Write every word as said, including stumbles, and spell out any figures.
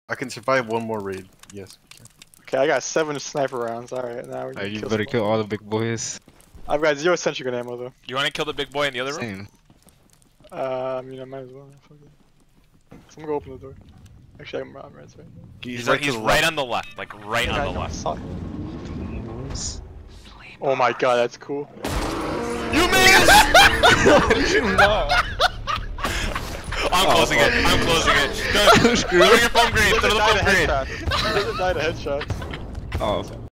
I can survive one more raid. Yes. We can. Okay, I got seven sniper rounds. Alright, now we're gonna Alright, you kill better someone. kill all the big boys. I've got zero sentry gun ammo though. You wanna kill the big boy in the other room? Same. Uh, I mean, I might as well. Fuck it. So I'm gonna go open the door. Actually, I'm, I'm right. Sorry. He's, He's right, right to he's the right left. on the left, like right Yeah, on I the know, I left. saw it. Oh my god, that's cool. You missed! I'm Oh, closing it. I'm closing it. Go, throw your phone grenade. Throw the Doesn't die phone to grenade. headshots. Doesn't die to headshots. Oh.